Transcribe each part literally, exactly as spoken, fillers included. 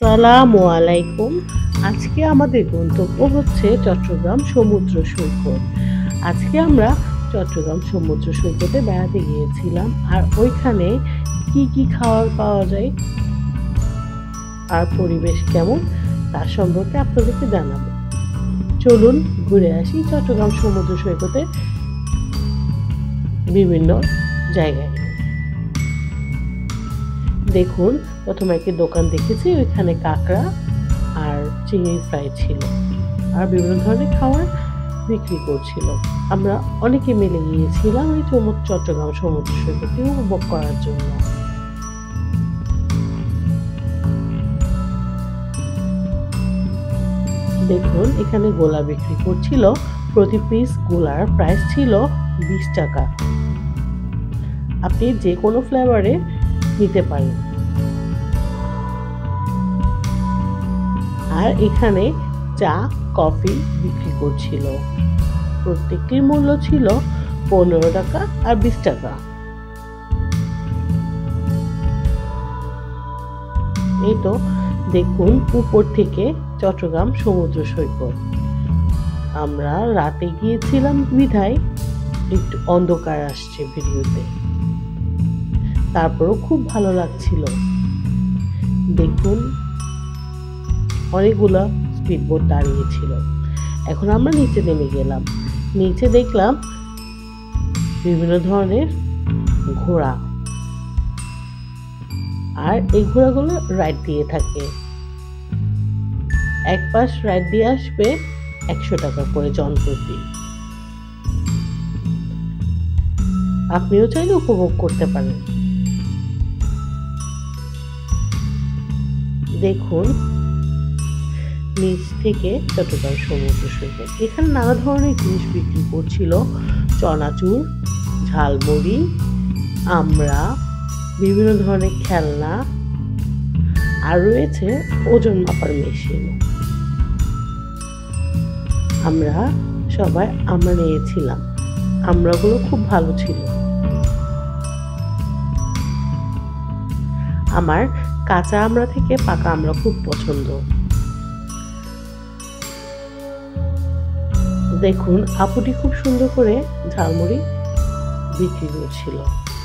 আসসালামু আলাইকুম। আজকে আমাদের গন্তব্য হচ্ছে চট্টগ্রাম সমুদ্র সৈকত। আজকে আমরা চট্টগ্রাম সমুদ্র সৈকতে বেড়াতে গিয়েছিলাম, আর ওইখানে কি কি খাবার পাওয়া যায় আর পরিবেশ কেমন তার সম্পর্কে আপনাদেরকে জানাবো। চলুন ঘুরে আসি চট্টগ্রাম সমুদ্র সৈকতে বিভিন্ন জায়গায়। দেখুন, প্রথমে একটি দোকান দেখেছি, ওইখানে কাঁকড়া আর চিংড়ি ফ্রাই ছিল, আর বিভিন্ন ধরনের খাবার বিক্রি করছিল। আমরা অনেকে মিলে গিয়েছিলাম এই চট্টগ্রাম সমুদ্র সৈকতটি উপভোগ করার জন্য। দেখুন, এখানে গোলা বিক্রি করছিল। প্রতি পিস গোলার প্রাইস ছিল বিশ টাকা। আপনি যে কোনো ফ্লেভারে নিতে পারেন। আর এখানে চা কফি বিক্রি করছিল। প্রত্যেকটির মূল্য ছিল পনেরো টাকা আর বিশ টাকা। এই তো দেখুন, উপর থেকে চট্টগ্রাম সমুদ্র সৈকত। আমরা রাতে গিয়েছিলাম বিধায় একটু অন্ধকার আসছে ভিডিওতে, তারপরও খুব ভালো লাগছিল। দেখুন, অনেকগুলো স্পিডবোট দাঁড়িয়েছিল। এখন আমরা নিচে নেমে গেলাম। নিচে দেখলাম বিভিন্ন ধরনের ঘোড়া, আর এই ঘোড়াগুলো রাইড দিয়ে থাকে। এক পাশ রাইড দিয়ে আসবে একশো টাকা করে জন প্রতি। আপনিও চাইলে উপভোগ করতে পারেন। দেখুন, নিচ থেকে চট্টগ্রাম সমুদ্র সৈকত। এখানে নানা ধরনের জিনিস বিক্রি করছিল। চনাচুর, ঝালমুড়ি, আমরা, বিভিন্ন ধরনের খেলনা, আর রয়েছে ওজন মাপার মেশিন। আমরা সবাই আমরা নিয়েছিলাম। আমরাগুলো খুব ভালো ছিল। আমার কাঁচা আমড়া থেকে পাকা আমড়া খুব পছন্দ। দেখুন, আপুটি খুব সুন্দর করে ঝালমুড়ি বিক্রি করছিল।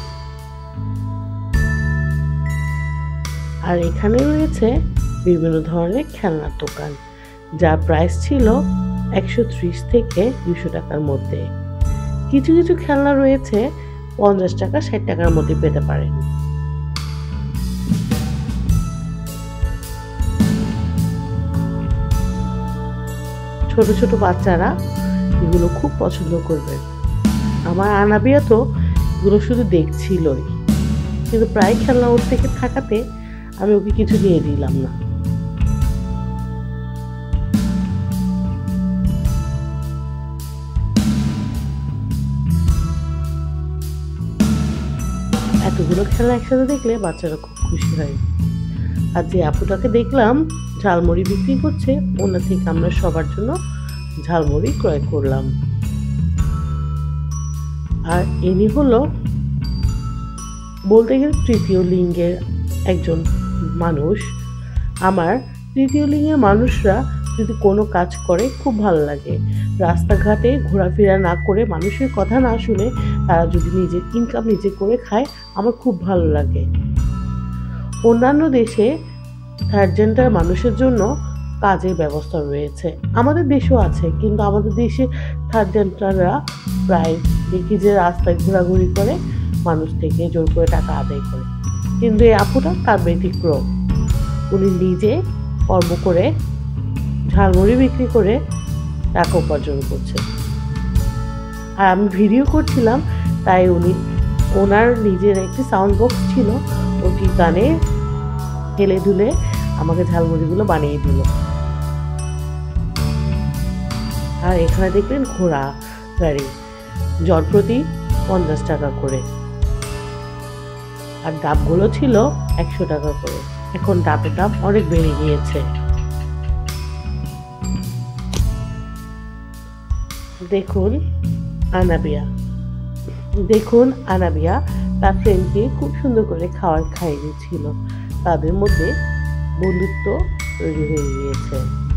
আর এখানে রয়েছে বিভিন্ন ধরনের খেলনার দোকান, যার প্রাইস ছিল একশো ত্রিশ থেকে দুশো টাকার মধ্যে। কিছু কিছু খেলনা রয়েছে পঞ্চাশ টাকা ষাট টাকার মধ্যে পেতে পারেন। ছোট ছোট বাচ্চারা এগুলো খুব পছন্দ করবে। আমার আনাবিয়া তো এগুলো শুধু দেখছিলই, কিন্তু প্রায় খেলনা ওর থেকে থাকাতে আমি ওকে কিছু দিয়ে দিলাম না। এতগুলো খেলনা একসাথে দেখলে বাচ্চারা খুব খুশি হয়। আর যে আপুটাকে দেখলাম ঝালমুড়ি বিক্রি করছে, ওনার থেকে আমরা সবার জন্য ঝালমুড়ি ক্রয় করলাম। আর ইনি হলো বলতে গেলে তৃতীয় লিঙ্গের একজন মানুষ। আমার তৃতীয় লিঙ্গের মানুষরা যদি কোনো কাজ করে খুব ভালো লাগে। রাস্তাঘাটে ঘোরাফেরা না করে, মানুষের কথা না শুনে তারা যদি নিজের ইনকাম নিজে করে খায়, আমার খুব ভালো লাগে। অন্যান্য দেশে থার্ড জেন্ডার মানুষের জন্য কাজের ব্যবস্থা রয়েছে, আমাদের দেশেও আছে, কিন্তু আমাদের দেশে থার্ড জেন্ডাররা প্রায় দেখি যে রাস্তায় ঘোরাঘুরি করে, মানুষ থেকে জোর করে টাকা আদায় করে। কিন্তু এই আপুটা তার ব্যতিক্রম। উনি নিজে কর্ম করে ঝালমুড়ি বিক্রি করে টাকা উপার্জন করছে। আর আমি ভিডিও করছিলাম, তাই উনি ওনার নিজের একটি সাউন্ড বক্স ছিল, ওটি গানে হেলে ধুলে আমাকে ঝালমুড়িগুলো বানিয়ে দিল। আর এখানে দেখবেন ঘোড়া গাড়ি, জন প্রতি পঞ্চাশ টাকা করে। আর ডাবগুলো ছিল একশো টাকা করে। এখন ডাবের দাম অনেক বেড়ে গিয়েছে। দেখুন আনাবিয়া, দেখুন আনাবিয়া তার ফ্রেন্ডকে খুব সুন্দর করে খাবার খাইয়ে দিচ্ছিল। তাদের মধ্যে বন্ধুত্ব তৈরি হয়ে গিয়েছে।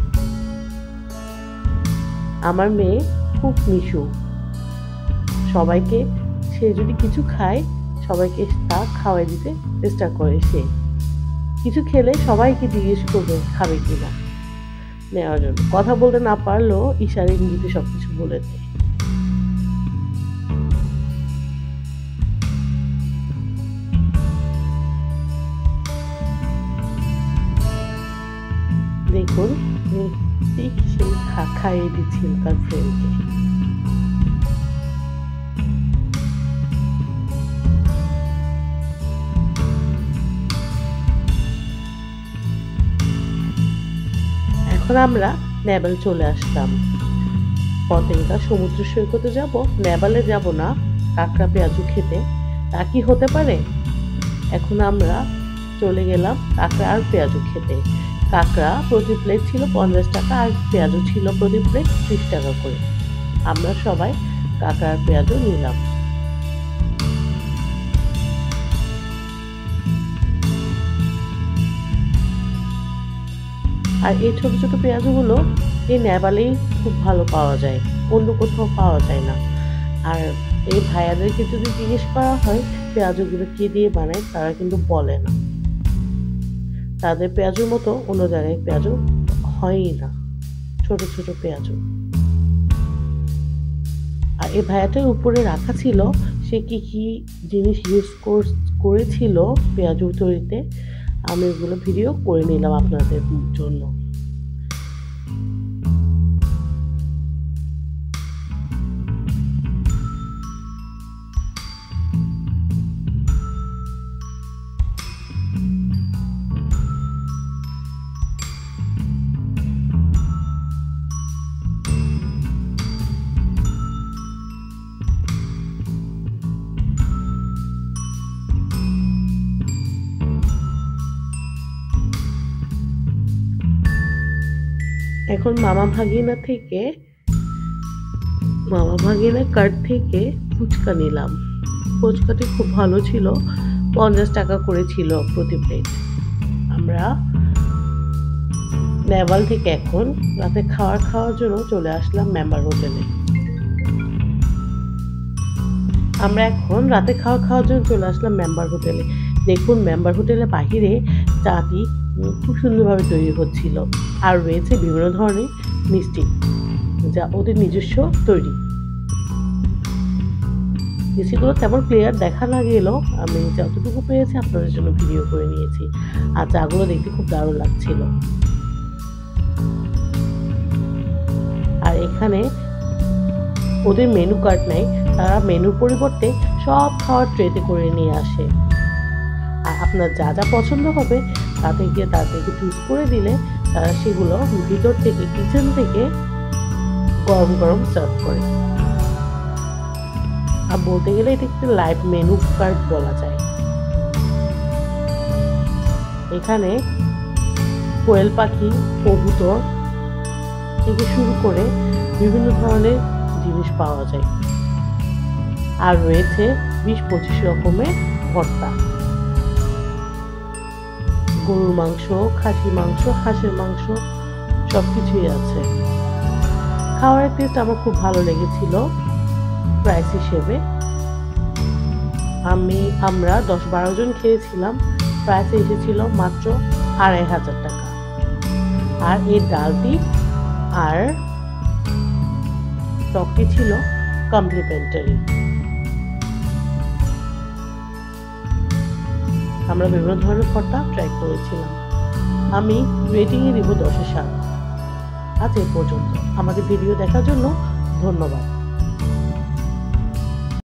আমার মেয়ে খুব মিশুক, সবাইকে সে যদি কিছু খায় সবাইকে তা খাওয়াই দিতে চেষ্টা করে। সে কিছু খেলে সবাইকে জিজ্ঞেস করবে খাবে কিনা নেওয়ার জন্য। কথা বলতে না পারলেও ইশারা ইঙ্গিতে সবকিছু বলে দেয়। দেখুন ঠিক সে খাইয়ে দিচ্ছিল তার ফ্রেন্ডকে। এখন আমরা নেভাল চলে আসলাম। পতেঙ্গা সমুদ্র সৈকতে যাব, নেভালে যাব না কাঁকড়া পেঁয়াজু খেতে, তা কি হতে পারে? এখন আমরা চলে গেলাম কাঁকড়া আর পেঁয়াজু খেতে। কাঁকড়া প্রতি প্লেট ছিল পঞ্চাশ টাকা আর পেঁয়াজু ছিল প্রতি প্লেট ত্রিশ টাকা করে। আমরা সবাই কাঁকড়া আর পেঁয়াজু নিলাম। আর এই ছোট ছোট পেঁয়াজগুলো এই নেভালেই খুব ভালো পাওয়া যায়, অন্য কোথাও পাওয়া যায় না। আর এই ভাইয়াদেরকে যদি জিজ্ঞেস করা হয় পেঁয়াজগুলো কি দিয়ে বানায়, তারা কিন্তু বলে না। তাদের পেঁয়াজুর মতো অন্য জায়গায় পেঁয়াজু হয়ই না, ছোট ছোট পেঁয়াজু। আর এই ভাইয়াটার উপরে রাখা ছিল সে কি কি জিনিস ইউজ করেছিল পেঁয়াজু তৈরিতে, আমি এগুলো ভিডিও করে নিলাম আপনাদের জন্য। এখন মামা ভাগিনা থেকে মামা ভাগিনা কার্ড থেকে ফুচকা নিলাম। ফুচকাটি খুব ভালো ছিল, পঞ্চাশ টাকা করে ছিল প্রতি প্লেট। আমরা নেভাল থেকে এখন রাতে খাবার খাওয়ার জন্য চলে আসলাম মেম্বার হোটেলে। আমরা এখন রাতে খাওয়া খাওয়ার জন্য চলে আসলাম মেম্বার হোটেলে। দেখুন মেম্বার হোটেলের বাহিরে চাটি খুব সুন্দরভাবে তৈরি হচ্ছিল, আর রয়েছে বিভিন্ন ধরনের মিষ্টি যা ওদের নিজস্ব তৈরি। মিষ্টিগুলো তেমন ক্লিয়ার দেখা না গেলেও আমি যতটুকু পেয়েছি আপনাদের জন্য ভিডিও করে নিয়েছি। আর চাগুলো দেখতে খুব দারুণ লাগছিল। আর এখানে ওদের মেনু কার্ড নেই, তারা মেনুর পরিবর্তে সব খাওয়ার ট্রেতে করে নিয়ে আসে। আর আপনার যা যা পছন্দ হবে তাদেরকে তাদেরকে চুজ করে দিলে তারা সেগুলো ভিতর থেকে কিচেন থেকে গরম গরম সার্ভ করে। আর বলতে গেলে এটা একটি লাইভ মেনু কার্ড বলা যায়। এখানে কোয়েল পাখি, কবুতর থেকে শুরু করে বিভিন্ন ধরনের জিনিস পাওয়া যায়। আর রয়েছে বিশ পঁচিশ রকমের ভর্তা, গরুর মাংস, খাসি মাংস, হাঁসের মাংস সবকিছুই আছে। খাওয়ারের টেস্ট আমার খুব ভালো লেগেছিল প্রাইস হিসেবে। আমি আমরা দশ বারো জন খেয়েছিলাম, প্রাইস এসেছিল মাত্র আড়াই হাজার টাকা। আর এই ডালটি আর টকটি ছিল কমপ্লিমেন্টারি। আমরা বিভিন্ন ধরনের ভর্তা ট্রাই করেছিলাম। আমি রেটিংয়ে দিব দশে সাত। আজ এই পর্যন্ত। আমাদের ভিডিও দেখার জন্য ধন্যবাদ।